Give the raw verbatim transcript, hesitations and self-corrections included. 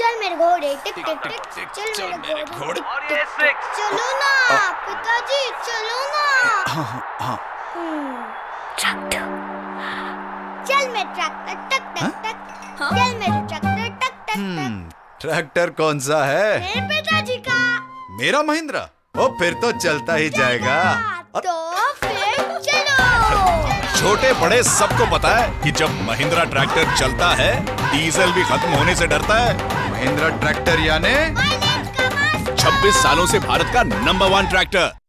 चल मेरे घोड़े टिक टिक टिक, चल मेरे घोड़े टिक टिक, चलो ना पिताजी, चलो ना। ट्रैक्टर, चल मेरे ट्रैक्टर टक टक टक, चल मेरे ट्रैक्टर टक टक टक। ट्रैक्टर कौन सा है? मेरे पिताजी का। मेरा महिंद्रा? ओ फिर तो चलता ही जाएगा। तो फिर चलो। छोटे बड़े सबको पता है कि जब महिंद्रा ट्रैक्टर चलता है डीजल भी खत्म होने से डरता है। महिंद्रा ट्रैक्टर यानी छब्बीस सालों से भारत का नंबर वन ट्रैक्टर।